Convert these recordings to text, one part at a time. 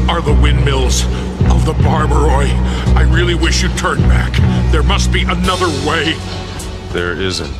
are the windmills of the Barbaroi. I really wish you'd turn back. There must be another way. There isn't.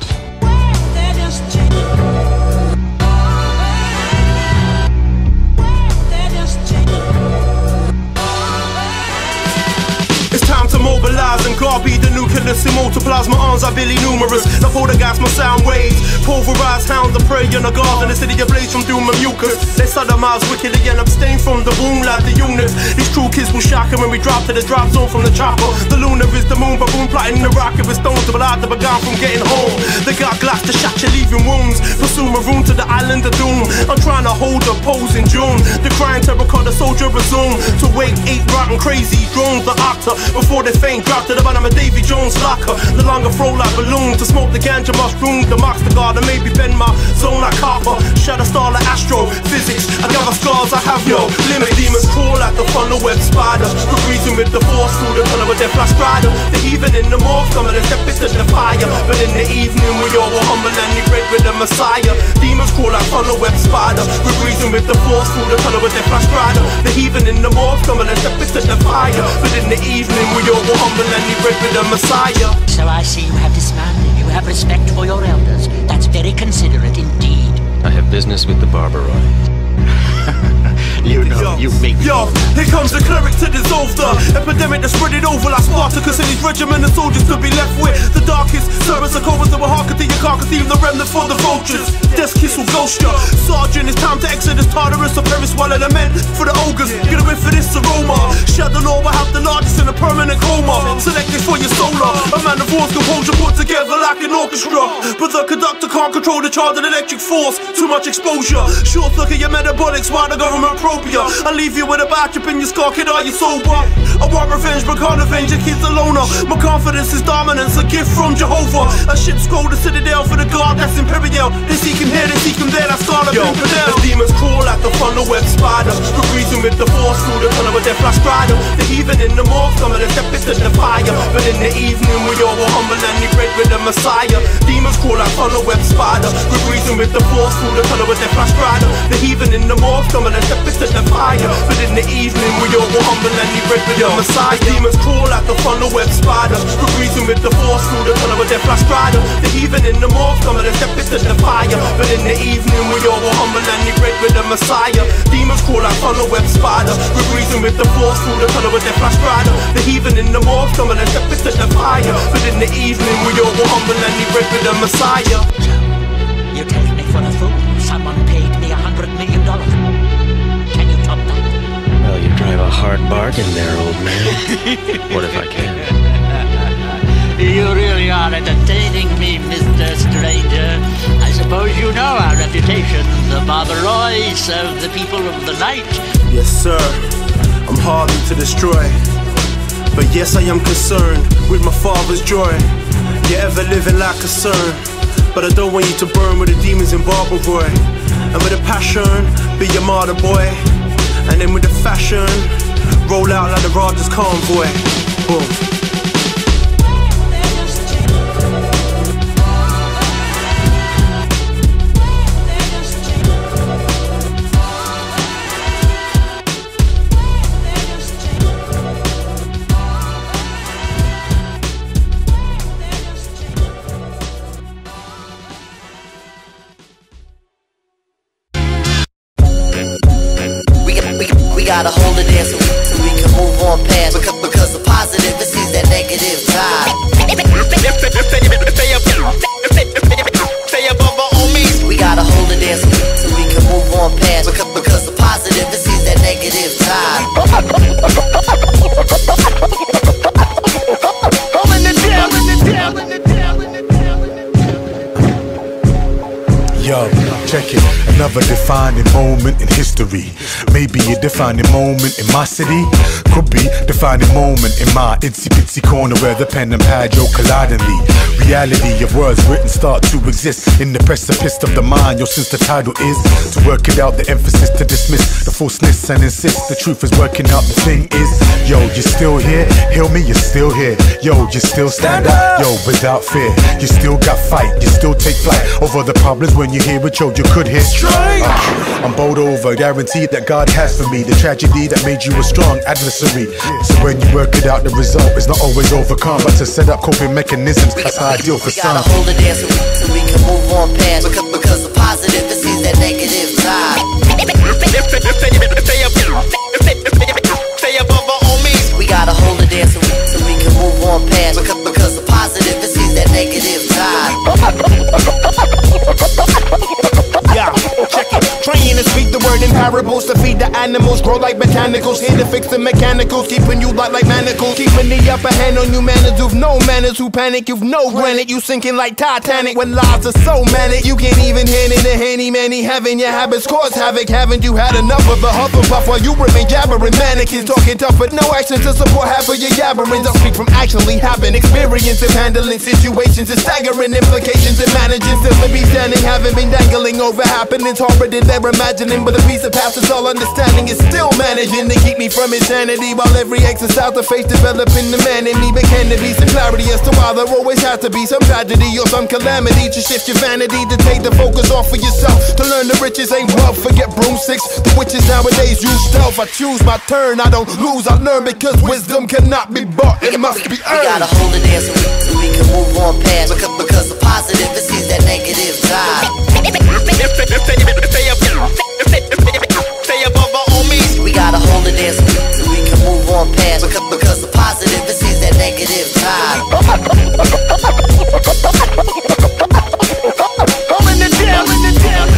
Time to mobilize and God be the nucleus. It multiplies, my arms are Billy numerous. Now for the gas, my sound waves. Pulverized hounds of prey in a garden. The city ablaze from doom and mucus. They sodomize wickedly and abstain from the womb like the eunuchs. These true kids will shock them when we drop to the drop zone from the chopper. The lunar is the moon, but boom plotting the rocket with stones to block the begun from getting home. They got glass to shot you leaving wounds. Pursue maroon to the island of doom. I'm trying to hold the pose in June. The crying terracotta soldier resume to wake 8 rotten crazy drones. The octa before they faint, drop to the bottom of Davy Jones' locker. The longer flow like balloon to smoke the ganja mushroom. The marks the guard and maybe bend my zone like copper. Shadow star like astro physics. I gather scars, I have no limit. Demons crawl like the funnel web spider. Good reason with the force through the tunnel with their flash rider. The heathen in the morph, some of them step into the fire. But in the evening we all were humble and you break with the Messiah. Demons crawl like funnel web spider. Good reason with the force through the tunnel with their flash rider. The heathen in the morph, some of them step into the fire. But in the evening we all were humble and you break with the Messiah. So I see you have dismounted. You have respect for your elders. That's very considerate indeed. I have business with the Barbaroi. You know, you make me. Yo, here comes the cleric to dissolve the epidemic that spread it over like Spartacus and his regiment of soldiers to be left with the darkest servants of covers that will hearken to your carcass, leave the remnant for the vultures. Death's kiss will ghost ya. Sergeant, it's time to exit this Tartarus or perish while the men for the ogres. Get away for this aroma. Shadow Law will have the largest in a permanent coma. Select this for your solar. A man of war's composure put together like an orchestra. But the conductor can't control the charge of electric force. Too much exposure. Short look at your metabolics while the government probe ya. I leave you with a bad trip in your skull, kid, are you sober? I want revenge, but can't avenge your kid's a loner. My confidence is dominance, a gift from Jehovah. A ship scroll the citadel for the guard that's imperial. They seek him here, they seek him there, that's God of infidel. As demons crawl like the funnel web spider. Good reason with the force through the tunnel with their flash rider. The heathen in the morph, some of them step into the fire. But in the evening we all were humble and you break with the Messiah. Demons crawl like funnel web spider. Good reason with the force through the tunnel with their flash rider. The heathen in the morph, some of them step into the fire. But in the evening we all were humble and you break with the Messiah. Demons crawl like the funnel web spider. Good reason with the force through the tunnel with their flash rider. The heathen in the morph, some of them step into the fire. But in the evening we all were humble and you break with the Messiah. Demons crawl like funnel web spider. Good reason with the force through the tunnel with their flash rider. The heathen in the morph, some of them step into the fire. But in the evening we all were humble and you break with the Messiah. So, you take me for a fool? Someone paid me $100 million. Can you top that? Well, you drive a hard bargain there, old man. What if I can? You really are entertaining me, Mr. Stranger. I suppose you know our reputation. The Barbaroi serve the people of the night. Yes, sir. I'm hardened to destroy. But yes, I am concerned with my father's joy. You're ever living like a son. But I don't want you to burn with the demons in Barbaroi. And with a passion, be your martyr boy. And then with the fashion, roll out like the Raja's convoy. Boom. We gotta hold it there so we can move on past. Because the positive exceeds that negative tide. We gotta hold it there so we can move on past. Because the positive exceeds that negative tide. Yo, check it. Another defining moment in history. Maybe a defining moment in my city. Could be defining moment in my itsy bitsy corner where the pen and pad yo collidingly. Reality of words written start to exist in the precipice of the mind. Yo, since the title is to work it out, the emphasis to dismiss the falseness and insist the truth is working out. The thing is, yo, you're still here. Heal me, you're still here. Yo, you still stand up. Yo, without fear, you still got fight. You still take flight over the problems when you hear it. Yo, you you could hit. I'm bowled over, guaranteed that God has for me the tragedy that made you a strong adversary. So when you work it out, the result is not always overcome, but to set up coping mechanisms, that's ideal for some. We gotta hold it there so we can move on past, because the positive exceeds that negative tide. Stay above our own means. We gotta hold it there so we can move on past, because the positive exceeds that negative tide. Yeah, check it. Train and speak the word in parables to feed the animals, grow like botanicals, here to fix the mechanicals, keeping you like manacles, keeping the upper hand on you manners who've no manners, who panic, you've no granite, you sinking like Titanic when lives are so manic, you can't even hand in a handy-manny having your habits cause havoc. Haven't you had enough of a huff and puff while you remain jabbering mannequins, talking tough but no action to support half of your jabberings? I'll speak from actually having experience of handling situations and staggering implications and managing, still to be standing, haven't been dangling over happenings horrible than they're imagining, but a piece of passes all understanding is still managing to keep me from insanity, while every exercise to face developing the man in me. But can there be some clarity as to why there always has to be some tragedy or some calamity to shift your vanity, to take the focus off of yourself, to learn the riches ain't wealth, forget broomsticks, the witches nowadays use stealth. I choose my turn, I don't lose, I learn, because wisdom cannot be bought, it must be earned. We gotta hold it there so we can move on past, because the positive exceeds that negative tide. Stay above our own means. We gotta hold it there so we can move on past, because the positive exceeds that negative tide. Holding it down, holding it down.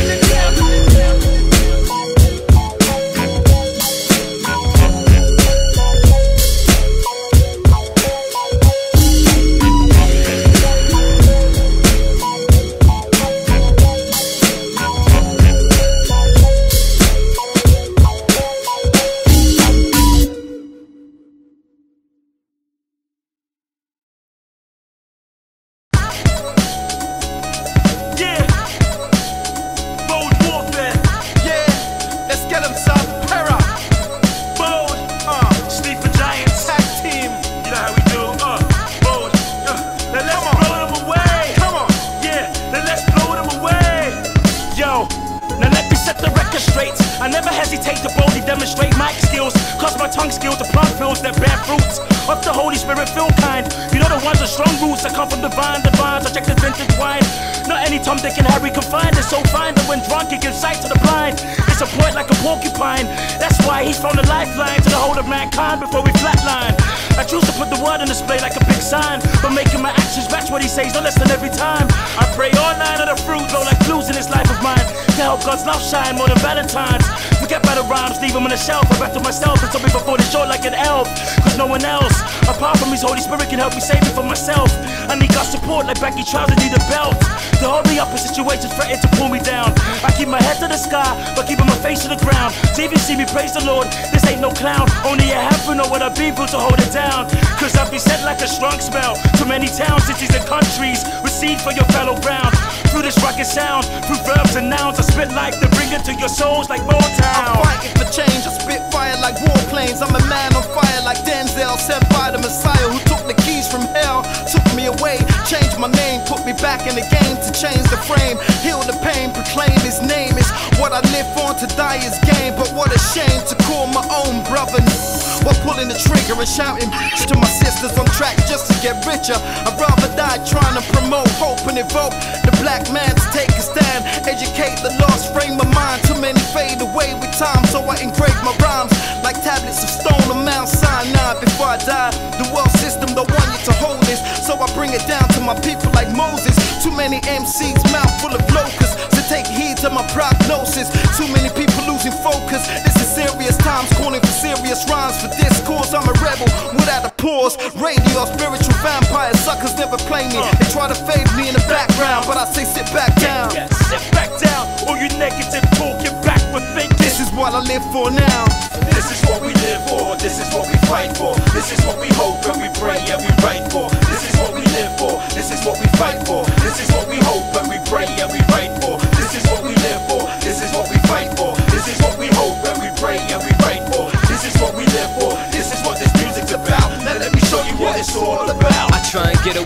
I never hesitate to boldly demonstrate my skills, cause my tongue skills the plant fills that bear fruits of the Holy Spirit filled kind. You know the ones with strong roots that come from divine, divines, I check the vintage wine. Not any Tom, Dick and Harry can find it, so fine that when drunk it gives sight to the blind. It's a point like a porcupine, that's why he's from the lifeline to the whole of mankind before we flatline. I choose to put the word on display like a big sign, but making my actions match what he says, no less than every time. I pray all night of the fruit, blow like blues in this life of mine, to help God's love shine more than Valentine's. Forget better rhymes, leave them on the shelf. I back to myself and told me before the show like an elf, cause no one else apart from his Holy Spirit can help me save me from myself. I need God's support like baggy trousers need a belt to hold me up in situations threatening to pull me down. I keep my head to the sky, but keeping my face to the ground. To even see me praise the Lord, this ain't no clown. Only a heaven know what I've been through to hold it down. Cause I've been sent like a strong smell to many towns, cities and countries. Receive for your fellow ground. Through this rocket sound, through verbs and nouns, I spit like to bring it to your souls like Motown. I'm fighting for change, I spit fire like warplanes. I'm a man on fire like Denzel, sent by the Messiah who took the keys from hell, took me away, changed my name, put me back in the game to change the frame, heal the pain, proclaim his name is what I live on, to die is gain. But what a shame to call my own brother while pulling the trigger and shouting to my sisters on track just to get richer. I'd rather die trying to promote hope and evoke the black man to take a stand, educate the lost frame of mind. Too many fade away with time, so I engrave my rhymes like tablets of stone on Mount Sinai. Before I die, the world system don't want you to hold this, so I bring it down to my people like Moses. Too many MCs, mouth full of locusts, so take heed to my prognosis. Too many people losing focus. This is serious times, calling for serious rhymes. For this cause, I'm a rebel without a pause. Radio, spiritual vampire suckers never play me. They try to fade me in the background, but I say sit back down. Yeah, sit back down, all you negative talking backward thinking. This is what I live for now. This is what we live for, this is what we fight for. This is what we hope and we pray and we write for. This is what we live for, this is what we fight for. This is what we hope and we pray and we write for. This is what we live for, this is what we fight for. This is what we hope and we pray and we write for. This is what we live for, this is what this music's about. Now let me show you what it's all about. I try and get away from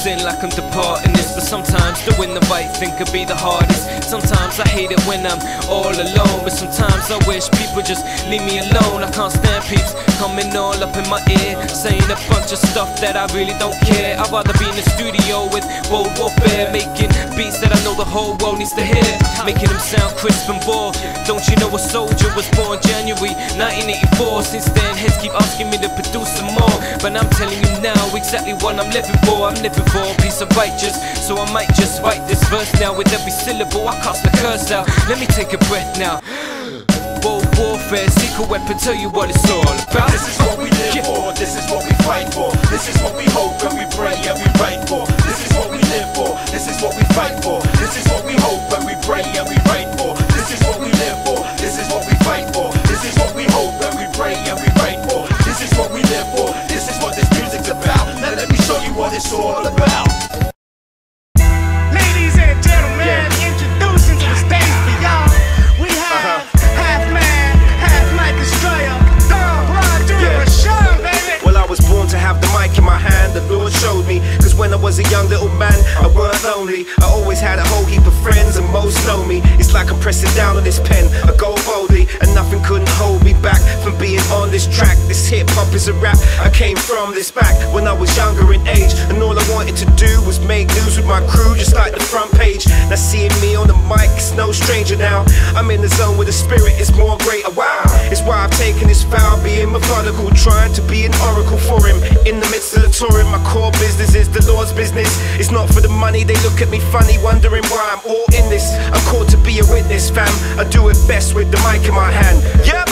sin like I'm departing this. But sometimes doing the right thing could be the hardest. Sometimes I hate it when I'm all alone, but sometimes I wish people just leave me alone. I can't stand peeps coming all up in my ear, saying a bunch of stuff that I really don't care. I'd rather be in the studio with World Warfare, making beats that I know the whole world needs to hear, making them sound crisp and bold. Don't you know a soldier was born January 1984? Since then heads keep asking me to produce some more, but I'm telling you now exactly what I'm living for. I'm living for a piece of righteous, so I might just write this verse now. With every syllable I cast the curse out. Let me take a breath now. World warfare, secret weapon, tell you what it's all about. This is what we live for, this is what we fight for. This is what we hope and we pray and we write for. This is what we live for, this is what we fight for. This is what we hope and we pray and we write for. This is what we live for, this is what we fight for. This is what we hope and we pray and we write for. This is what we live for, this is what this music's about. Now let me show you what it's all about. Ladies and gentlemen, introducing to the stage for y'all, we have half man, half Mike Destroyer, Don Juan, Rashawn, baby. Well, I was born to have the mic in my hand, the Lord showed me. Cause when I was a young little man, I weren't lonely. I always had a whole heap of friends and most know me. It's like I'm pressing down on this pen, I go boldly, and nothing couldn't hold me back from being on this track. This hip hop is a rap, I came from this back when I was younger in age, and all I wanted to do was make news with my crew, just like the front page. Now seeing me on the mic, it's no stranger now. I'm in the zone where the spirit is more greater, wow. It's why I've taken this vow, being methodical, trying to be an oracle for him. In the midst of the touring, my core business is the Lord's business. It's not for the money, they look at me funny, wondering why I'm all in this. I'm called to be a witness, fam. I do it best with the mic in my hand. Yep.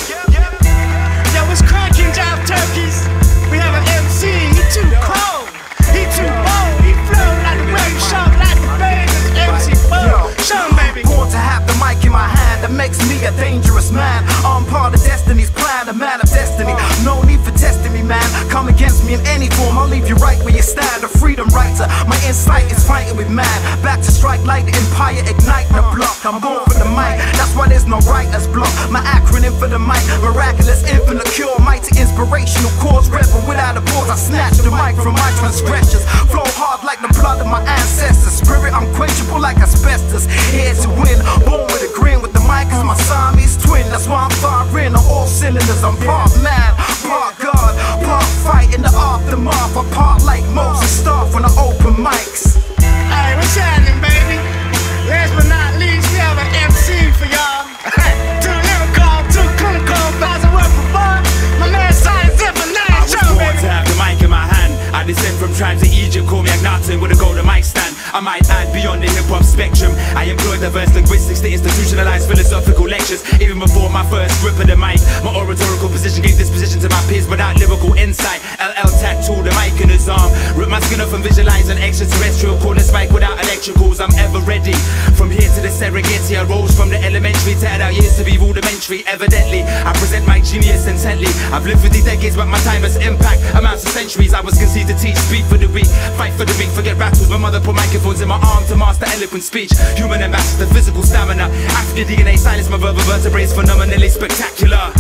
Yo, it's cracking, Jive Turkeys. We have an MC, he too cold, he too bold, he flow like the way you shout like the band. MC Bo, show him, baby. Born to have the mic in my hand, that makes me a dangerous man. I'm part of destiny's plan, a man of destiny. No need for testing me, man. Come against me in any form, I'll leave you right where you stand. A freedom writer, my insight is fighting with man. Back to strike like the empire, ignite the block. I'm going for the mic, that's why there's no writer's block. My acronym for the mic, miraculous, infinite cure, mighty inspirational cause, rebel without a pause. I snatch the mic from my transgressions, flow hard like the blood of my ancestors. Spirit unquenchable like asbestos, here to win, born with a grin. With the mic is my Siamese twin, that's why I'm firing on all cylinders. I'm part man, part God, part fight in the aftermath. I part like Moses, start when I open mics. Hey, what's happening, baby? Last but not least, we have an MC for y'all. Too lyrical, too clinical, as a word for fun. My man Science Different Nine, I was born to have the mic in my hand. I descend from tribes of Egypt, call me Akhenaten with a golden mic stand. I might add beyond the hip-hop spectrum. I employ diverse linguistics to institutionalize philosophical lectures. Even before my first grip of the mic, my oratorical position gave disposition to my peers without lyrical insight. LL tattooed the mic in his arm, rip my skin off and visualize an extraterrestrial corner spike without electricals. I'm ever ready. From here to the Serengeti, I rose from the elementary, tattered out years to be rudimentary. Evidently, I present my genius intently. I've lived for these decades, but my time has impact amounts of centuries. I was conceived to teach, speak for the weak, fight for the weak, forget rattles. My mother put microphones in my arm to master eloquent speech. Human ambassador, physical stamina, African DNA, silence my verbal vertebrae, phenomenally spectacular.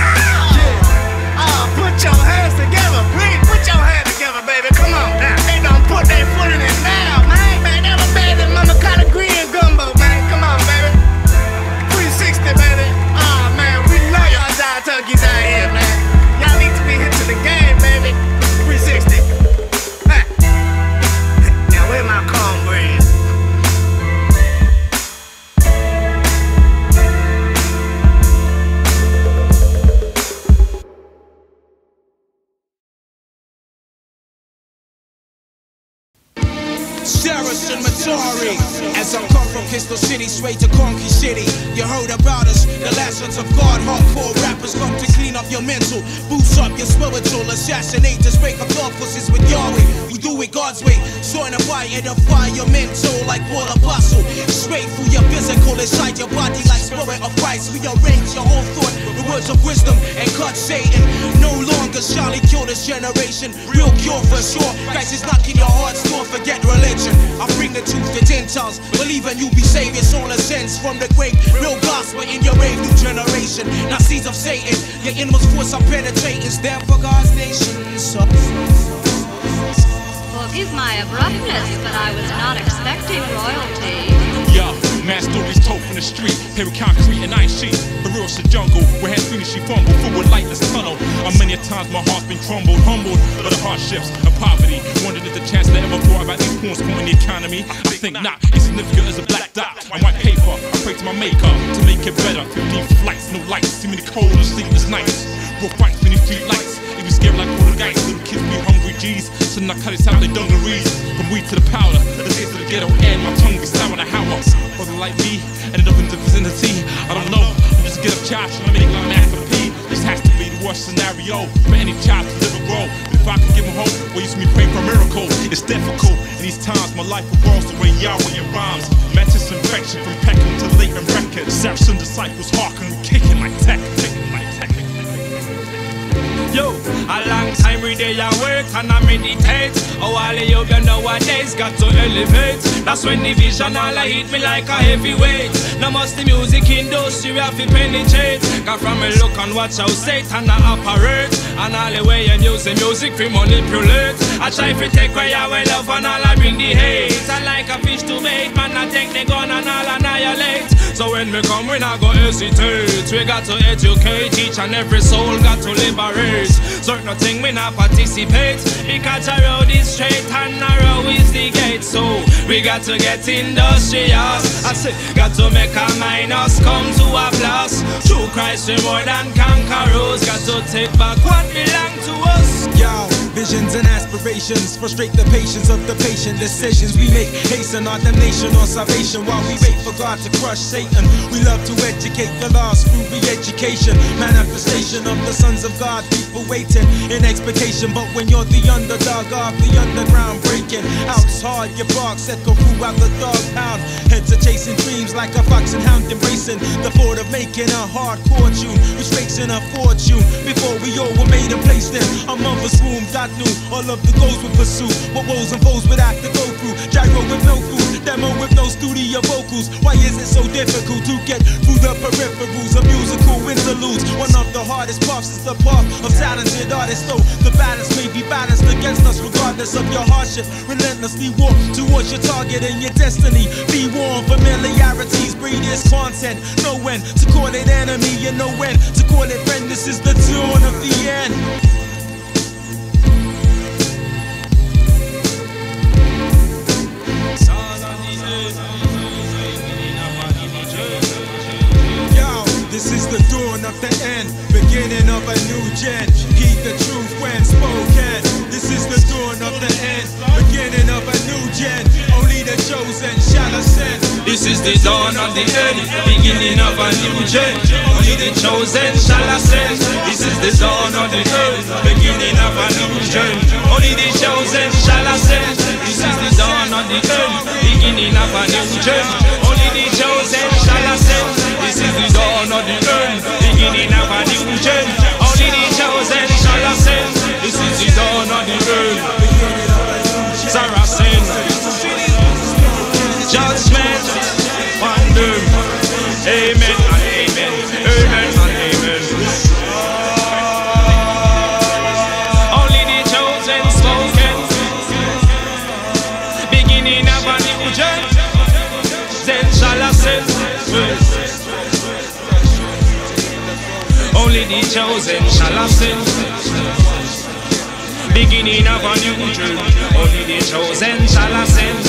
Put your hands together, please. Put your hands together, baby. Come on now. They done put their foot in it now, man. Man, never bad than mama kind of green gumbo, man. Come on, baby. 360, baby. Oh, man, we love y'all Jive Turkeys out here, man. Y'all need to be hit to the game, baby. 360. Now, where my cornbread? Saracen Matari. As I come from Crystal City straight to Conky City, you heard about us, the last sons of God. Hardcore rappers come to clean up your mental, boost up your spiritual, assassinate to break up thought process with Yahweh. We do it God's way, showing a fire, edify your mental like Paul Apostle. Straight through your physical, inside your body like spirit of Christ. We arrange your whole thought with words of wisdom and cut Satan. No longer shall he kill this generation. Real cure for sure. Christ is knocking your heart's door. Forget religion. I bring the truth to Gentiles. Believing you be saved. It's all a sense from the grave. Real gospel in your rave. New generation. Not seeds of Satan. Your innermost force are penetrating. Stand for God's nation. Forgive my abruptness, but I was not expecting royalty. Yo, mad stories told from the street. Here with concrete and ice sheets. The real shit jungle, where head finished she fumbled through a lightless tunnel. Many a times my heart's been crumbled, humbled by the hardships of poverty. Wondered if the chance that ever thought about influence in the economy. I think not, insignificant as a black dot on white paper. I pray to my maker to make it better. 15 flights, no lights, see me the cold and sleepless nights. Broke fights beneath street lights. It be scared like poltergeist. Little kids be hungry G's. So narcotics out their dungarees. From weed to the powder, the days of the ghetto end. My tongue be sour in the house. Brother like me, ended up in the vicinity. I don't know, I'm just a get up child trying to make my master P. This has to be the worst scenario for any child to live and grow. But if I could give him hope, well, you see me praying for a miracle. It's difficult in these times. My life revolves around Yahweh and rhymes. Mantis infection from Peckham to Leighton Records. Saracen disciples hearken, we kicking like tech. Yo, a long time we day I work and I meditate. Oh, all of you nowadays got to elevate. That's when the vision all I hit me like a heavyweight. Now must the music industry have to penetrate. Cause from a look and watch how Satan operate. And all the way you use the music to manipulate. I try to take away our love and all I bring the hate. I like a fish to bait, man I take the gun and all annihilate. So when we come we not go hesitate. We got to educate, each and every soul got to liberate. Certain thing we not participate. Because the road is straight and narrow is the gate. So we got to get industrious. I say got to make a minus come to a plus. Through Christ we more than conquerors. Got to take back what belong to us. Yo, visions and aspirations frustrate the patience of the patient. Decisions we make hasten our damnation or salvation. While we wait for God to crush Satan, we love to educate the lost through re-education. Manifestation of the sons of God. People waiting in expectation, but when you're the underdog of the underground breaking out's hard, your barks echo throughout the dog pound. Heads are chasing dreams like a fox and hound embracing the thought of making a hardcore tune, which makes in a fortune. Before we all were made and placed in a mother's womb, God knew all of the goals we pursue. What woes and foes would have to go through. Gyro with no food, demo with no studio vocals. Why is it so difficult to get through the peripherals? A musical interludes. One of the hardest paths is the path of talented artists. Though the balance may be balanced against us, regardless of your hardship. Relentlessly walk towards your target and your destiny. Be warned, familiarities breed this content. Know when to call it enemy, you know when to call it friend. This is the tune of the end. This is the dawn of the end, beginning of a new gen. Heed the truth when spoken. This is the dawn of the end, beginning of a new gen. Only the chosen shall ascend. This is the dawn of the end, beginning of a new gen. Only the chosen shall ascend. This is the dawn of the end, beginning of a new gen. Only the chosen shall ascend. This is the dawn of the end, beginning of a new gen. Only the chosen shall ascend. This is the dawn of the earth, beginning of a new gen. Only the chosen shall ascend. This is the dawn of the earth. Saracen, judgment, wonder. Amen and amen, amen and amen. Only the chosen spoken, beginning of a new gen. Then shall ascend. Only the chosen shall ascend. Beginning of a new journey. Only the chosen shall ascend.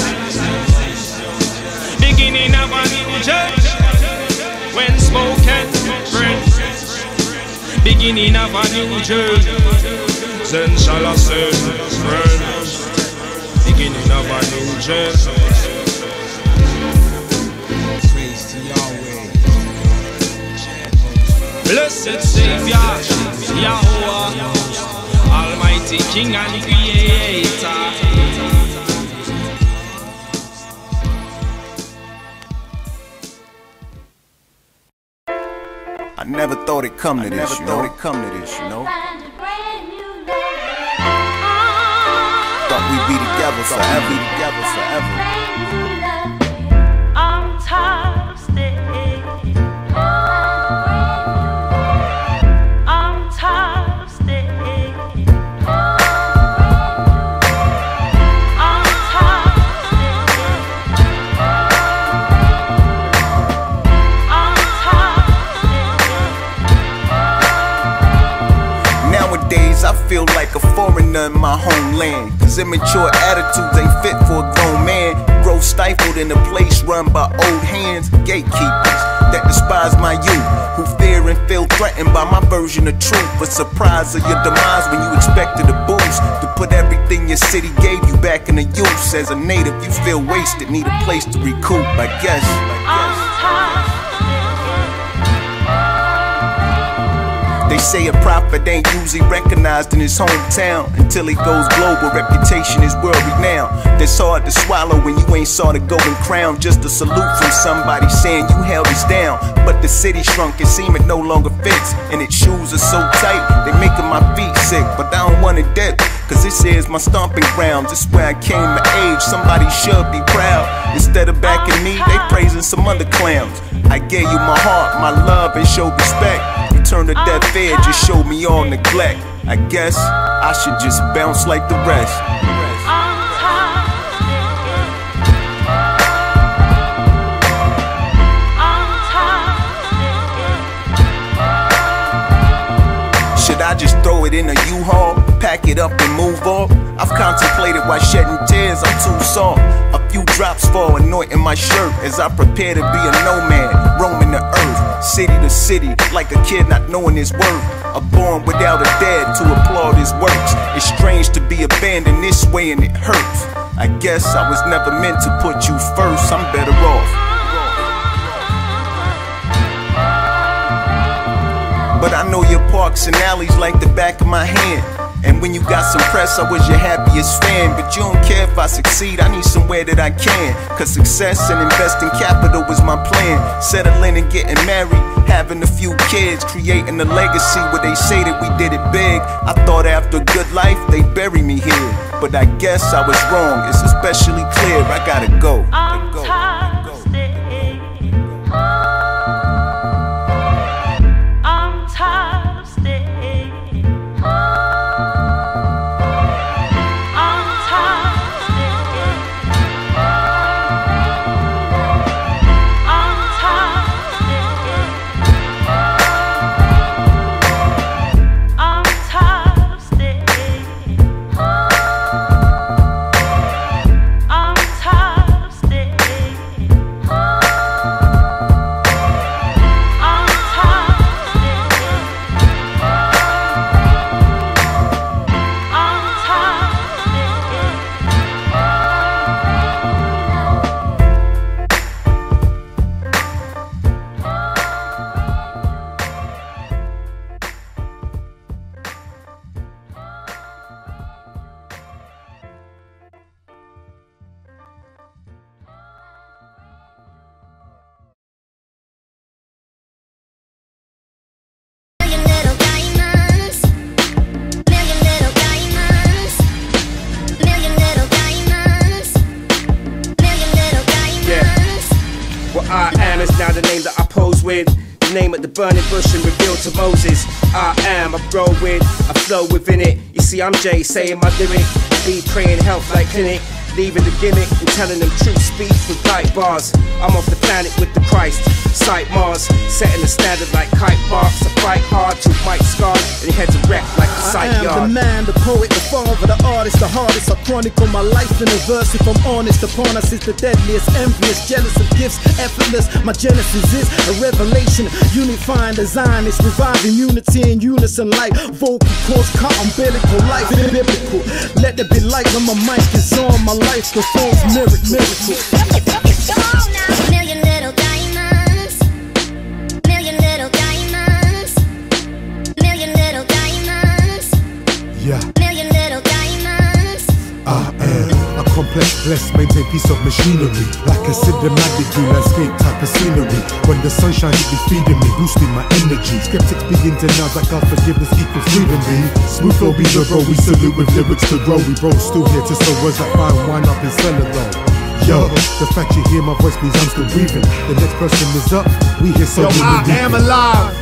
Beginning of a new journey. When spoken, friend. Beginning of a new journey. Then shall ascend, friend. Beginning of a new journey. Blessed Savior, Yahweh, Almighty King and Creator. I never thought it'd come to this, you know. Thought we'd be together forever. I'm tired of staying. in my homeland. Cause immature attitudes ain't fit for a grown man. Growth stifled in a place run by old hands. Gatekeepers that despise my youth, who fear and feel threatened by my version of truth. But surprise of your demise when you expected a boost to put everything your city gave you back in the use. As a native you feel wasted, need a place to recoup, I guess. They say a prophet ain't usually recognized in his hometown until he goes global. Reputation is world renowned. That's hard to swallow when you ain't saw the golden crown. Just a salute from somebody saying you held us down. But the city shrunk, it seem it no longer fits, and its shoes are so tight they making my feet sick. But I don't wanna dip, cause this is my stomping grounds. This is where I came of age, somebody should be proud. Instead of backing me, they praising some other clowns. I gave you my heart, my love, and showed respect. You turned a deaf ear, just showed me all neglect. I guess I should just bounce like the rest. Should I just throw it in a U-Haul, pack it up and move off? I've contemplated why shedding tears, I'm too soft. A few drops fall, anointing my shirt as I prepare to be a nomad, roaming the earth, city to city, like a kid not knowing his worth. A born without a dad to applaud his works. It's strange to be abandoned this way and it hurts. I guess I was never meant to put you first, I'm better off. But I know your parks and alleys like the back of my hand. And when you got some press, I was your happiest fan. But you don't care if I succeed, I need somewhere that I can. Cause success and investing capital was my plan. Settling and getting married, having a few kids, creating a legacy where they say that we did it big. I thought after a good life, they'd bury me here. But I guess I was wrong, it's especially clear I gotta go. The name of the burning bush and revealed to Moses. I am, I grow with, I flow within it. You see, I'm Jay saying my lyric. Be praying health like clinic. Leaving the gimmick and telling them true speech with light bars. I'm off the planet with the Christ. Sight Mars, setting the standard like kite barks. I fight hard to fight scarred and heads a wreck like the sight yard. I am the man, the poet, the father, the artist, the hardest. I chronicle my life in a verse. If I'm honest, upon us is the deadliest, envious, jealous of gifts, effortless. My genesis is a revelation, unifying design. It's reviving unity in unison like vocal cords cut umbilical life. Biblical, let there be light when my mic is on. My life performs miracles. Million little diamonds, million little diamonds, million little diamonds, yeah. Million little diamonds. I am a complex, blessed, maintain piece of machinery, like a cinematic view landscape type of scenery. When the sunshine it be feeding me, boosting my energy. Skeptics begin to know that God's forgiveness equals freedom. Smooth flow be the bro, we salute with lyrics to grow. We roll still here to sow words like fine wine up in cellar though. Yo, the fact you hear my voice means I'm still breathing. The next person is up, we hear so Yo, I am alive. You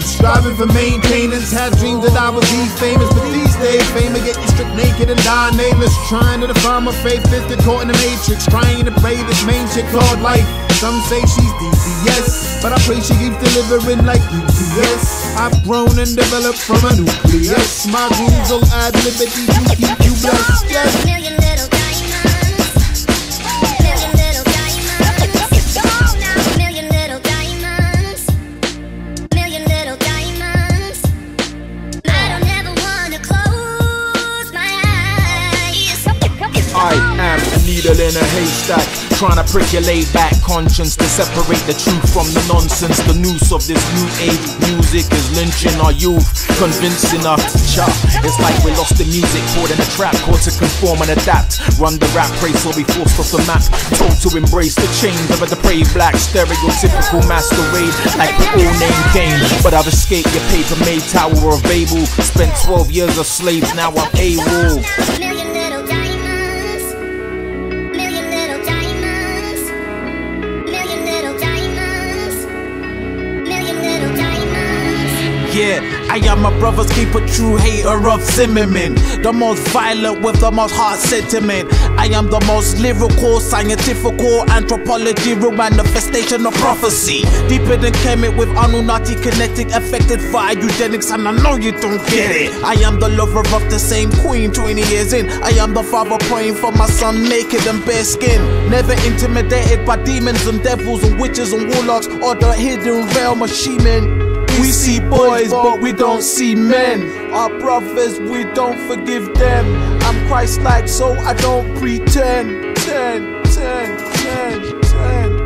Striving for maintenance, had dreams that I would be famous. But these days, fame will get you stripped naked and die nameless. Trying to define my faith, fit caught in the matrix. Trying to pray this main chick called life. Some say she's DCS, but I pray she keeps delivering like UPS. I've grown and developed from a nucleus. My grooves will add liberty to keep you blessed. Yes. Million little diamonds. Million little diamonds. Million little diamonds. Million little diamonds. I don't ever wanna close my eyes. I am a needle in a haystack, trying to prick your laid back conscience to separate the truth from the nonsense. The noose of this new age music is lynching our youth, convincing us to chop. It's like we lost the music, caught in a trap, caught to conform and adapt. Run the rap race or be forced off the map, told to embrace the chains of a depraved black stereotypical masquerade, like we all name Cain. But I've escaped your paper-made Tower of Babel. Spent 12 years a slave, now I'm AWOL. Million little diamonds. Million little diamonds. Million little diamonds. Million little diamonds. Yeah, I am my brother's keeper, true hater of Zimmerman. The most violent with the most heart sentiment. I am the most lyrical, scientifical, anthropology, real manifestation of prophecy. Deeper than Kemet with Anunnaki kinetic, affected by eugenics, and I know you don't get it. I am the lover of the same queen 20 years in. I am the father praying for my son naked and bare skin. Never intimidated by demons and devils and witches and warlocks or the hidden realm of she-men. We see boys, but we don't see men. Our brothers, we don't forgive them. I'm Christ-like, so I don't pretend. 10, 10, 10, 10, 10.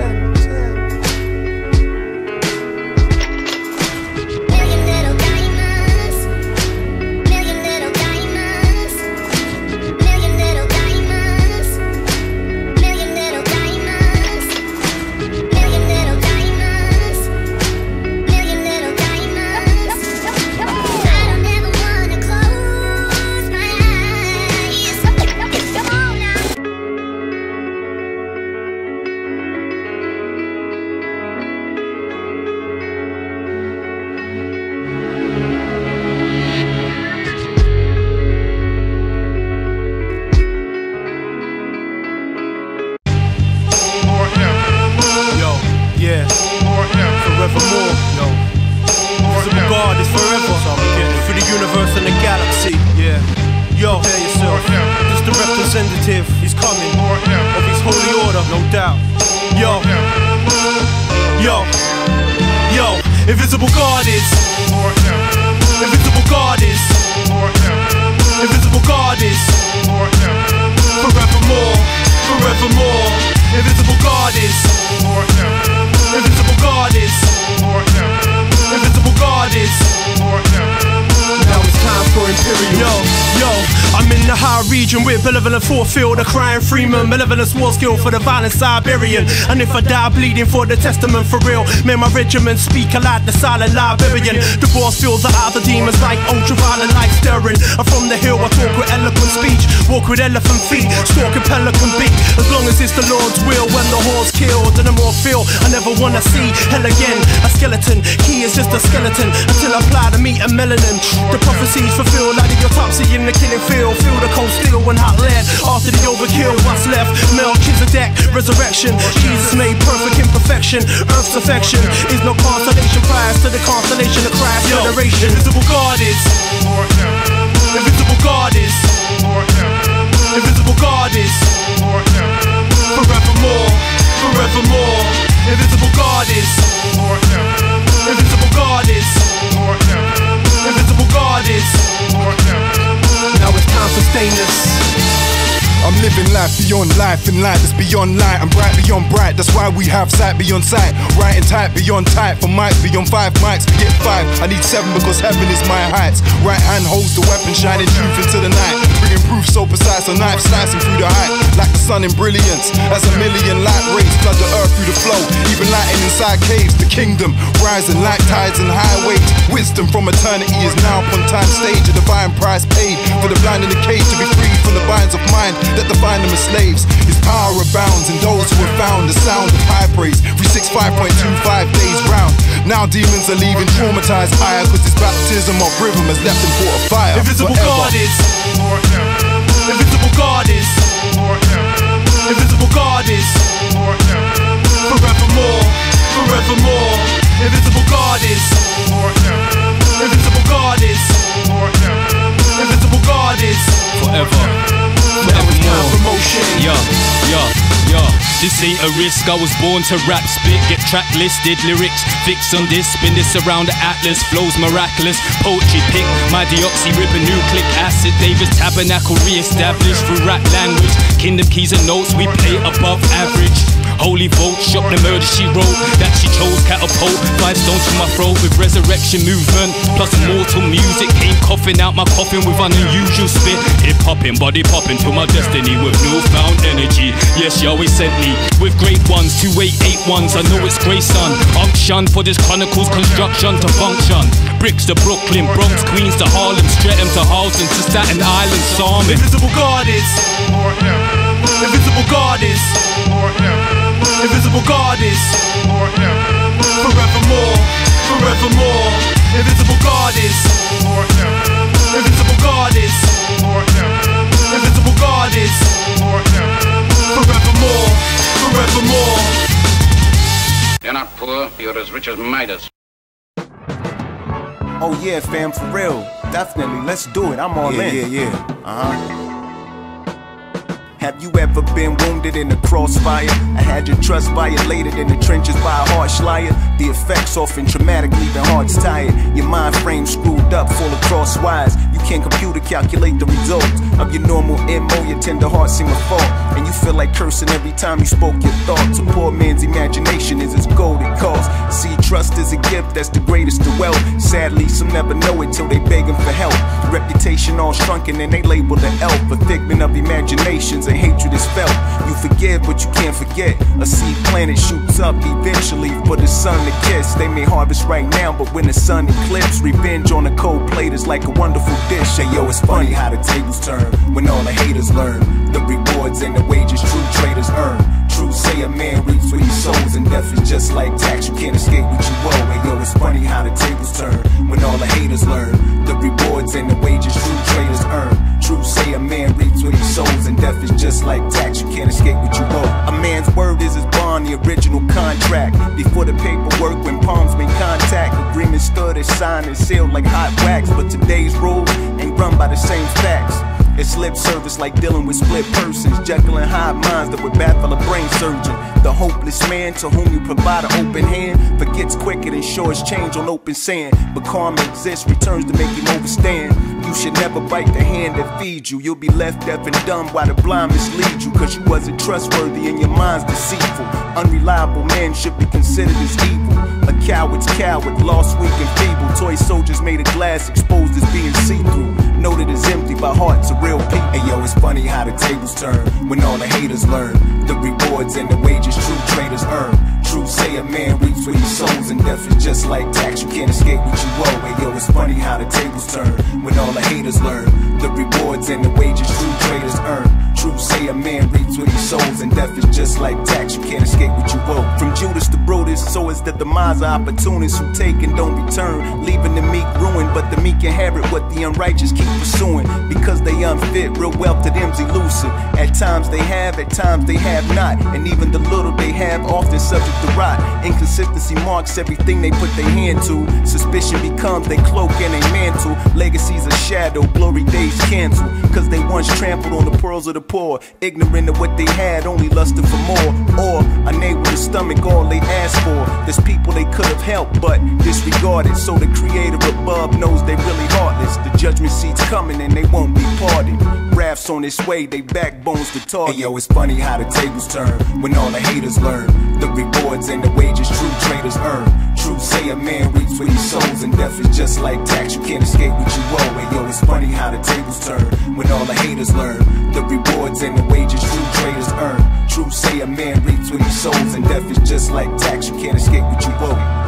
Million little diamonds. Million little diamonds. Million little diamonds. Million little diamonds. Million little diamonds. Million little diamonds. I don't ever wanna close my eyes. Come on now. Yo, yeah. Forevermore, yo. Invisible God is forever. So I'm getting through the universe and the galaxy. Yeah. Yo, prepare yourself. Just the representative. He's coming. Of his holy order, no doubt. Yo. Yo. Yo. Invisible God is. Invisible God is. Invisible God is. Forevermore. Forevermore. Invisible God is. Invisible God is. Invisible God is. Now it's time for Imperial. Yo, I'm in the high region with benevolent Forfield, a crying Freeman, malevolence war skill for the violent Siberian. And if I die bleeding for the testament for real, may my regiment speak aloud the silent Liberian. The boss feels the other demons like ultraviolet light stirring. I'm from the hill, I talk with eloquent speech, walk with elephant feet, stalk a pelican beak. As long as it's the Lord's will, when the horse killed, and the more feel, I never wanna see hell again. A skeleton, key is just a skeleton, until I apply the meat and melanin. The prophecies fulfill like the autopsy in the killing field. Feel the cold steel and hot lead. After the overkill, what's left? Melchizedek, resurrection. Jesus made perfect imperfection. Earth's affection is no consolation prize to the constellation of Christ Federation. Invisible God is. Invisible God is. Invisible God is. Forevermore. Forevermore. Invisible God is. Invisible God is. Invisible God is. Now it's time for stainless. I'm living life beyond life and light that's beyond light. I'm bright beyond bright, that's why we have sight beyond sight. Writing tight beyond tight, for mics beyond 5 mics we get 5. I need 7 because heaven is my heights. Right hand holds the weapon, shining truth into the night. Bringing proof so precise, a knife slicing through the height. Like the sun in brilliance, as a million light rays flood the earth through the flow. Even lighting inside caves, the kingdom rising like tides and highways. Wisdom from eternity is now upon time stage. A divine price paid for the blind in the cage to be freed from the binds of mind that define them as slaves. His power abounds in those who have found the sound of high praise. 365.25 days round. Now demons are leaving traumatized eyes, cause this baptism of rhythm has left them caught a fire. Invisible forever. goddess, invisible goddess, invisible goddess, forevermore, forevermore. Invisible goddess, invisible goddess, invisible goddess, forever, forevermore. Yeah. This ain't a risk, I was born to rap, spit, get track listed, lyrics, fix on this, spin this around the atlas, flows miraculous, poetry pick, my deoxyribonucleic acid, Davis Tabernacle re-established through rap language, Kingdom Keys and notes, we play above average. Holy Vault, shock the murder she wrote, that she chose, catapult, 5 stones from my throat with resurrection movement, plus immortal music, came coughing out my coffin with an unusual spit, hip hopping, body popping to my destiny with newfound energy. Yes, she always sent me with great ones, 2881s, I know it's Grey Sun, unction for this chronicles construction to function, bricks to Brooklyn, Bronx, Queens to Harlem, Streatham to Harlem to Staten Island, Salmon. invisible goddess, invisible goddess, invisible goddess, forevermore, forevermore. Invisible goddess, invisible goddess, invisible goddess, forevermore, forevermore. You're not poor, you're as rich as Midas. Oh yeah, fam, for real. Definitely, let's do it. I'm all in. Yeah. Have you ever been wounded in a crossfire? I had your trust violated in the trenches by a harsh liar. The effects often traumatic, leaving hearts tired. Your mind frame screwed up, full of cross wires. You can't computer calculate the results of your normal MO. Your tender heart seem to fall, and you feel like cursing every time you spoke your thoughts. A poor man's imagination is as gold it costs. See, trust is a gift that's the greatest of wealth. Sadly, some never know it till they begging for help. Reputation all shrunken and they label the elf a figment of imaginations, and hatred is felt. You forgive, but you can't forget. A seed planet shoots up eventually for the sun to kiss. They may harvest right now, but when the sun eclipses, revenge on a cold plate is like a wonderful dish. Hey yo, it's funny how the tables turn when all the haters learn the rewards and the wages true traders earn. True say a man reaps what he sows, and death is just like tax. You can't escape what you owe. Hey yo, it's funny how the tables turn when all the haters learn the rewards and the wages true traders earn. True say a man reaps what he sows, and death is just like tax. You can't escape what you owe. A man's word is his bond, the original contract. Before the paperwork, when palms made contact, agreement stood as signed and sealed like hot wax. But today's rules ain't run by the same facts. It's lip service like dealing with split persons, Jekyll and Hyde minds that would baffle a brain surgeon. The hopeless man to whom you provide an open hand forgets quicker than shores change on open sand. But karma exists, returns to make him overstand. You should never bite the hand that feeds you. You'll be left deaf and dumb while the blind mislead you, cause you wasn't trustworthy and your mind's deceitful. Unreliable men should be considered as evil. A coward's coward, lost, weak and feeble. Toy soldiers made of glass, exposed as being see-through. Noted as empty by hearts of real people. Hey yo, it's funny how the tables turn when all the haters learn the rewards and the wages true traders earn. True say a man reaps what he sows, and death is just like tax. You can't escape what you owe. Hey yo, it's funny how the tables turn when all the haters learn the rewards and the wages true traders earn. True say a man reaps what he sows, and death is just like tax. You can't escape what you owe. From Judas to Brutus, so is the demise of opportunists who take and don't return, leaving the meek ruined. But the meek inherit what the unrighteous keep pursuing, because they unfit. Real wealth to them's elusive. At times they have, at times they have not, and even the little they have often subject to rot. Inconsistency marks everything they put their hand to. Suspicion becomes their cloak and their mantle. Legacies a shadow, glory days cancel, cause they once trampled on the pearls of the poor, ignorant of what they had, only lusting for more, or unable to stomach all they asked for. There's people they could have helped but disregarded, so the creator above knows they really heartless. The judgment seat's coming and they won't be pardoned. Wrath's on its way, they backbones to target. Hey yo, it's funny how the tables turn when all the haters learn the rewards and the wages true traders earn. True say a man reaps what he sows, and death is just like tax. You can't escape what you owe. Hey yo, it's funny how the tables turn when all the haters learn the rewards and the wages true traders earn. True say a man reaps what he sows, and death is just like tax. You can't escape what you owe.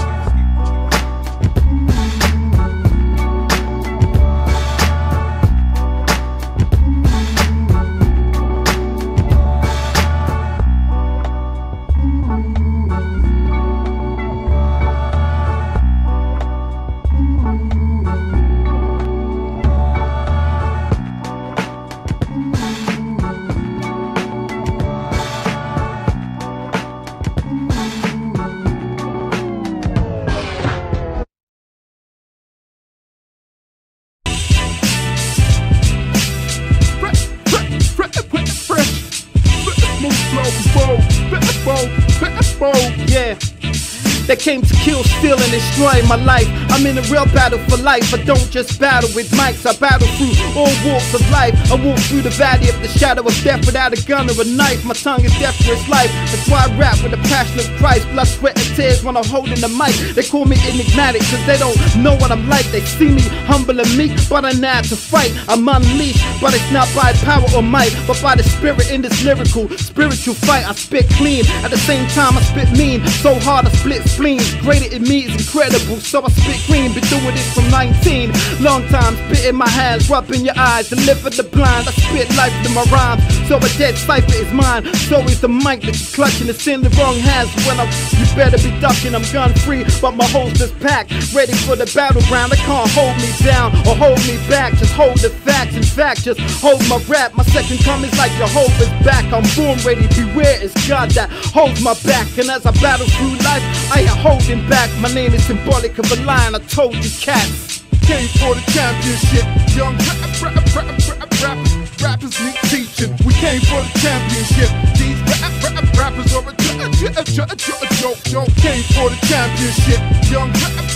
yeah. They came to kill, steal, and destroy my life. I'm in a real battle for life. I don't just battle with mics, I battle through all walks of life. I walk through the valley of the shadow of death without a gun or a knife. My tongue is death for its life. That's why I rap with the passion of Christ. Blood, sweat, and tears when I'm holding the mic. They call me enigmatic cause they don't know what I'm like. They see me humble and meek, but I'm not to fight. I'm unleashed, but it's not by power or might, but by the spirit in this lyrical, spiritual fight. I spit clean, at the same time I spit mean. So hard I split spleens, greater in me is incredible. So I spit clean, been doing this from 19. Long time, spit in my hands, rubbing your eyes, deliver the blind. I spit life to my rhymes, so a dead cipher is mine. So is the mic that you're clutching, it's in the wrong hands. When you better be ducking, I'm gun free, but my holster's packed, ready for the battleground. They can't hold me down or hold me back, just hold the facts. In fact, just hold my rap. My second coming's like Jehovah's back. I'm born ready, beware, it's God that holds my back. And as I battle through life, I ain't holding back. My name is symbolic of a lion, I told you cats. Came for the championship, young rappers need teaching. We came for the championship. These rappers are a joke. Came for the championship, young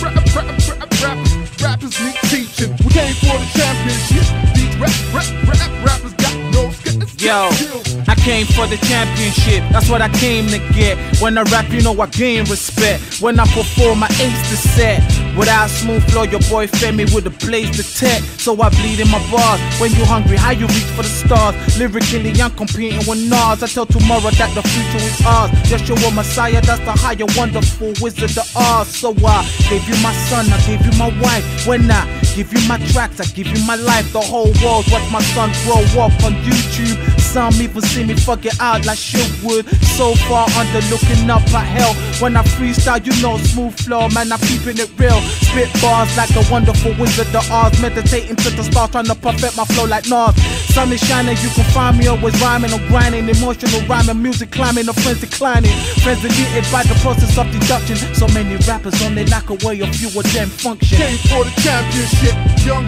rappers need teaching. We came for the championship. These rappers got no skills. Yo, I came for the championship, that's what I came to get. When I rap, you know I gain respect. When I perform, I ace the set. Without smooth flow, your boy fed me with a blaze to tech. So I bleed in my bars. When you hungry, how you reach for the stars? Lyrically, I'm competing with Nas. I tell tomorrow that the future is ours. Yeshua Messiah, that's the higher, wonderful wizard of Oz. So I gave you my son, I gave you my wife. When I give you my tracks, I give you my life. The whole world watch my son grow up on YouTube. Some even see me fuck it out like shit would. So far under looking up at hell. When I freestyle, you know smooth flow, man, I'm keeping it real. Spit bars like the wonderful wizard of Oz. Meditating to the stars, trying to perfect my flow like Nas. Sun is shining, you can find me always rhyming or grinding. Emotional rhyming, music climbing, the friends declining. Friends deleted by the process of deduction. So many rappers on they lack a way of few of them function. Came for the championship, young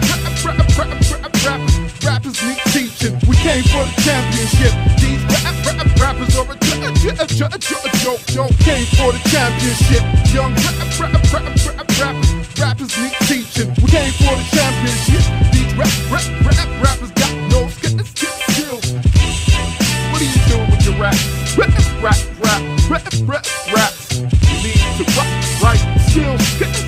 rappers need teaching. We came for the championship. These rappers are a joke. Came for the championship, young rappers need teaching. We came for the championship. These rappers got no skills. What are you doing with your rap? Raps. You need to write skills.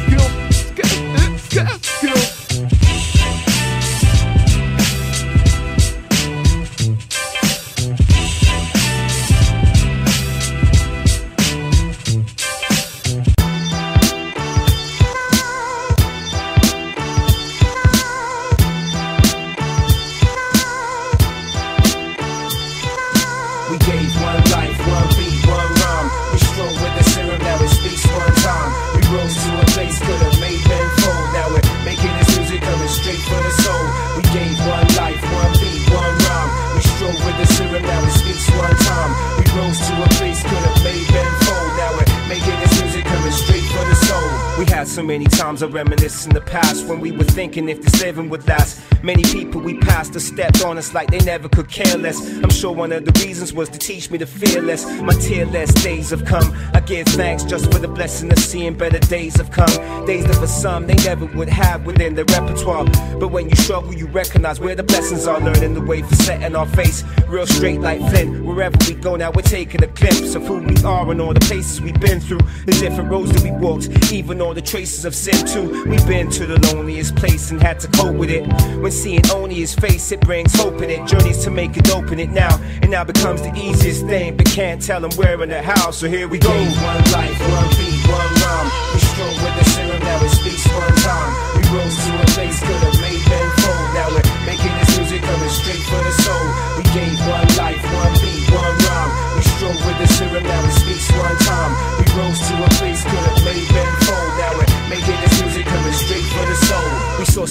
So many times I reminisce in the past when we were thinking if this living would last. Many people we passed or stepped on us like they never could care less. I'm sure one of the reasons was to teach me to fear less. My tearless days have come. I give thanks just for the blessing of seeing better days have come. Days that for some they never would have within their repertoire. But when you struggle you recognize where the blessings are. Learning the way for setting our face real straight like Flint. Wherever we go now we're taking a glimpse of who we are and all the places we've been through. The different roads that we walked, even all the traces of sin too. We've been to the loneliest place and had to cope with it. When seeing only his face, it brings hope in it. Journeys to make it open it now, and now becomes the easiest thing. But can't tell him where in the house, so here we go. One life, one beat, one rhyme. We stroke with the serum, now it speaks one time. We rose to a place, could have made them fold. Now we're making this music coming straight for the soul. We gave one life, one beat, one rhyme. We stroke with the serum, now it speaks one time. We rose to a place, could have made them fold. Now we're making this music coming straight for the soul. We saw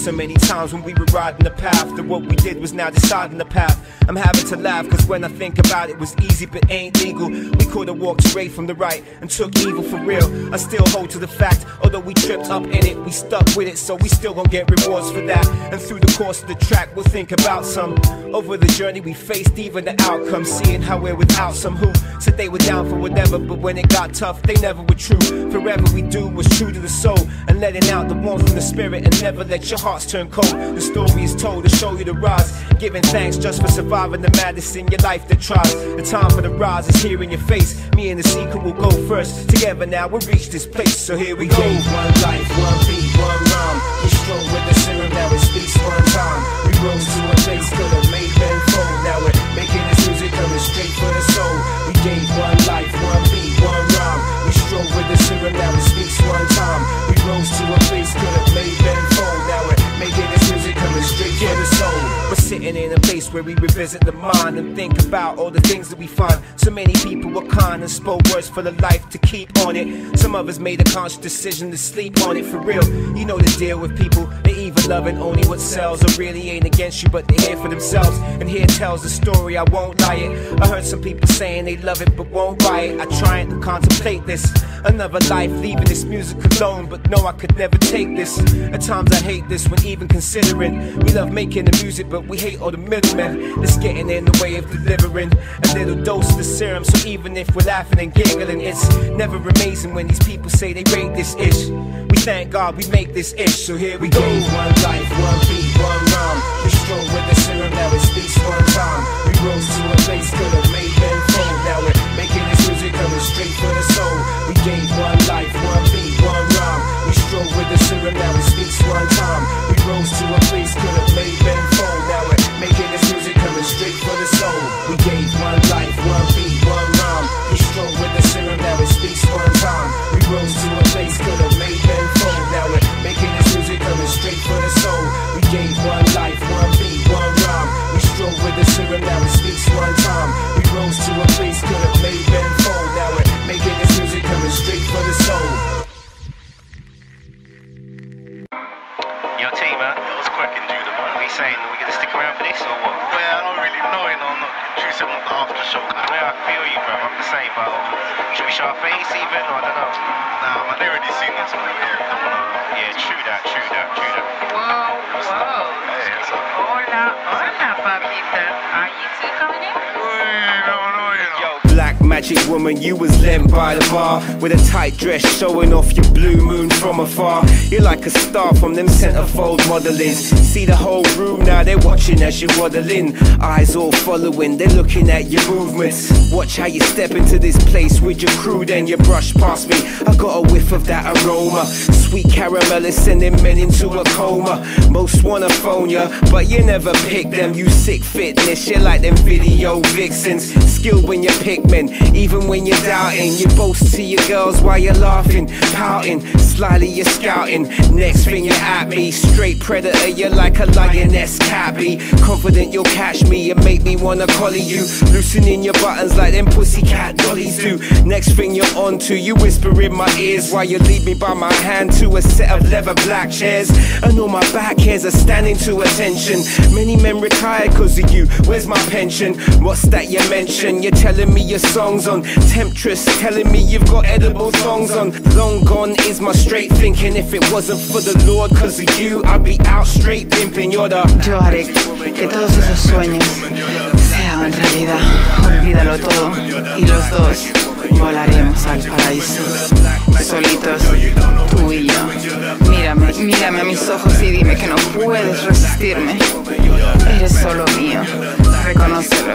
so many times when we were riding the path that what we did was now deciding the path. I'm having to laugh cause when I think about it was easy but ain't legal. We could've walked straight from the right and took evil for real. I still hold to the fact, although we tripped up in it, we stuck with it, so we still gon' get rewards for that. And through the course of the track we'll think about some. Over the journey we faced, even the outcome, seeing how we're without some who said they were down for whatever, but when it got tough they never were true. Forever we do was true to the soul and letting out the warmth from the spirit, and never let your hearts turn cold. The story is told to show you the rise, giving thanks just for surviving the madness in your life that tries. The time for the rise is here in your face. Me and the secret will go first. Together now we'll reach this place, so here we go. One life, one beat, one rhyme. We stroke with the serum, now it speaks one time. We rose to a place, could have made them fold. Now we're making this music coming straight for the soul. We gave one life, one beat, one rhyme. We stroke with the serum, now it speaks one time. We rose to a place, could have made them fold. Now we're making this music coming straight for the soul. We're sitting in a place where we revisit the mind and think about all the things that we find. So many people were kind and spoke words for the life to keep on it. Some of us made a conscious decision to sleep on it for real. You know the deal with people, they either loving only what sells or really ain't against you, but they're here for themselves. And here tells the story, I won't lie it. I heard some people saying they love it but won't buy it. I try and contemplate this, another life leaving this music alone, but no, I could never take this. At times I hate this when even considering we love making the music, but we hate all the middlemen that's getting in the way of delivering a little dose of the serum. So even if we're laughing and giggling, it's never amazing when these people say they rate this ish. We thank God we make this ish, so here we go. One life, one beat, one rhyme. We stroke with the serum, now it speaks one time. We rose to a place, could have made them fold. Now we're making this music coming straight for the soul. We gave one life, one beat, one rhyme. We stroke with the serum, now it speaks one time. We rose to a place, could have made them fold. Now we're making this music coming straight for the soul. We gave one life, one beat, one rhyme. We stroke with the serum, now it speaks one time. We rose to a place, could have made them fold. Now we're making this music coming straight for the soul. We gave one life, one beat, one rhyme. We stroke with the serum, now it speaks one time. We rose to a place, could have made them fold. Now we're making this music coming straight for the soul. Yo, team, what's cracking, Judah? What are we saying? Are we gonna stick around for this or what? Well, I don't really know, you know. I'm not choosing on the after show. Yeah, I feel you, bro. I'm the same, but should we show our face even? Or I don't know. Nah, man, they already seen this, man. Yeah, true that. Whoa. Hey, what's up? Hola, papita. Are you two coming in? Black magic woman, you was lent by the bar with a tight dress showing off your blue moon from afar. You're like a star from them centerfold modeling. See the whole room now, they're watching as you waddle in. Eyes all following, they're looking at your movements. Watch how you step into this place with your crew, then you brush past me. I got a whiff of that aroma. Sweet caramel is sending men into a coma. Most wanna phone ya, but you never pick them. You sick fitness, you're like them video vixens. Skilled when you pick men, even when you're doubting. You boast to your girls while you're laughing, pouting. Slyly you're scouting, next thing you're at me. Straight predator, you're like a lioness cabby. Confident you'll catch me and make me wanna collie you. Loosening your buttons like them pussycat dollies do. Next thing you're onto, you whisper in my ears while you lead me by my hand to a set of leather black chairs. And all my back hairs are standing to attention. Many men retired cause of you, where's my pension? What's that you mention? You're telling me your songs on Temptress, telling me you've got edible songs on. Long gone is my straight thinking. If it wasn't for the Lord, cause of you, I'd be out straight pimping. You're the Yo haré que todos esos sueños se hagan realidad. Olvídalo todo y los dos volaremos al paraíso. Solitos, tú y yo. Mírame a mis ojos y dime que no puedes resistirme. Eres solo mío, reconócelo.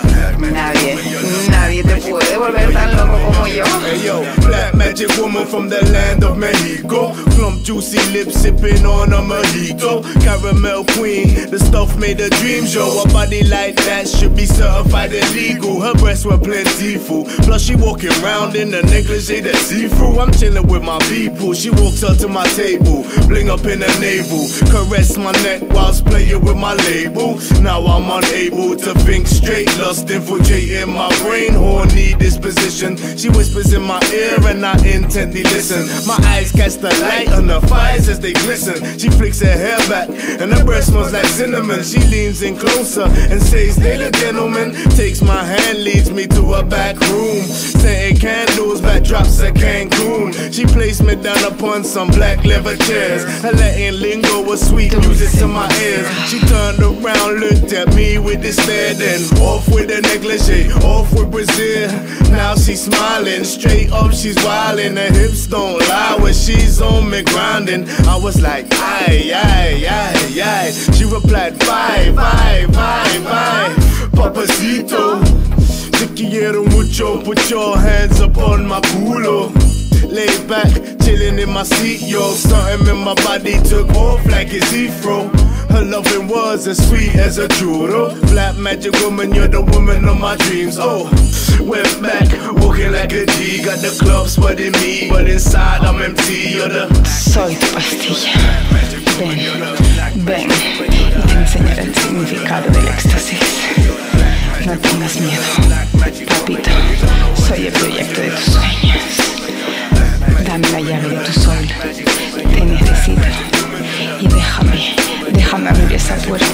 Nadie te puede volver tan loco como yo. Hey yo, black magic woman from the land of Mexico. Plump juicy lips sipping on a mojito. Caramel queen, the stuff made her dreams. Yo, a body like that should be certified illegal. Her breasts were plentiful, plus she walking around in a negligee that's see-through. I'm chilling with my people, she walks up to my table, bling up in her navel, caress my neck whilst playing with my label. Now I'm unable to think straight, lust infiltrating my brain, horny disposition. She whispers in my ear and I intently listen. My eyes catch the light on her thighs as they glisten. She flicks her hair back and her breath smells like cinnamon. She leans in closer and says, "Ladies and gentlemen," takes my hand, leads me to a back room. Scented candles, backdrops of Cancun. She placed me down upon some black leather chairs. Her Latin lingo was sweet music to my ears. She turned around, looked at me with this stare, then off with the negligee, off with Brazil. Now she's smiling, straight up she's wildin'. Her hips don't lie when she's on me grinding. I was like, aye, aye, aye, aye. She replied, bye, bye, bye, bye, papacito. Te quiero mucho, put your hands up on my culo. Laid back, chilling in my seat, yo. Something in my body took off like it's Afro. Her loving was as sweet as a churro. Black magic woman, you're the woman of my dreams. Oh, went back, walking like a G. Got the club spotting me, but inside I'm empty. You're the Soy tu pastilla. Ven, ven y te enseñaré el significado del éxtasis. No tengas miedo, papito. Soy el proyecto de tus sueños. Dame la llave de tu sol. Te necesito. Y déjame abrir esa puerta.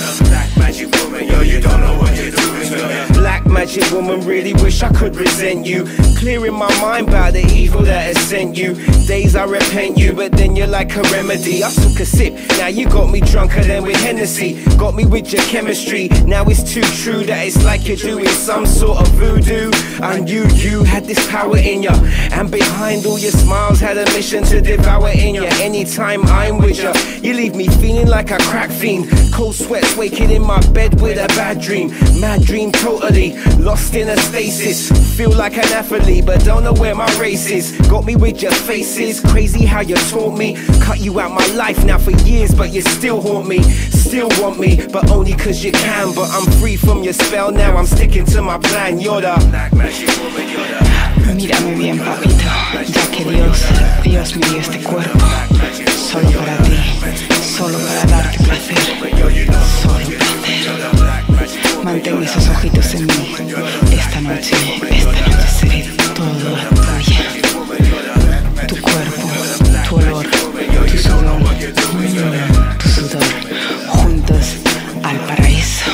Black magic woman, really wish I could resent you. Clearing my mind about the evil that has sent you. Days I repent you, but then you're like a remedy. I took a sip, now you got me drunker than with Hennessy. Got me with your chemistry, now it's too true that it's like you're doing some sort of voodoo. And you had this power in ya, and behind all your smiles had a mission to devour in ya. Anytime I'm with ya, you leave me feeling like a crack fiend. Cold sweats waking in my bed with a bad dream. Mad dream totally, lost in a stasis. Feel like an athlete, but don't know where my race is. Got me with your faces, crazy how you taught me. Cut you out my life now for years, but you still haunt me. Still want me, but only cause you can. But I'm free from your spell now, I'm sticking to my plan. You're the Black Magic Woman, you're the Mírame bien, papito, ya que Dios me dio este cuerpo. Solo para ti, solo para darte placer. Solo placer. Mantén esos ojitos en mí. Esta noche seré toda tuya. Tu cuerpo, tu olor, tu sudor, juntos al paraíso.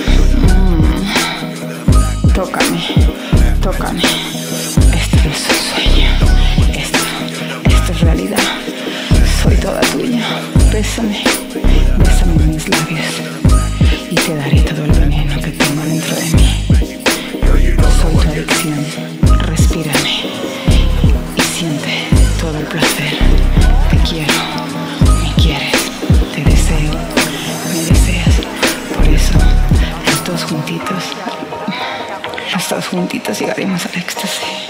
Tócame. Esto no es un sueño. Esto es realidad. Soy toda tuya. Bésame en mis labios y te daré todo el veneno que tengo dentro de mí. Soy tu adicción. Respírame y siente todo el placer. Te quiero, me quieres, te deseo, me deseas. Por eso, los dos juntitos llegaremos al éxtasis.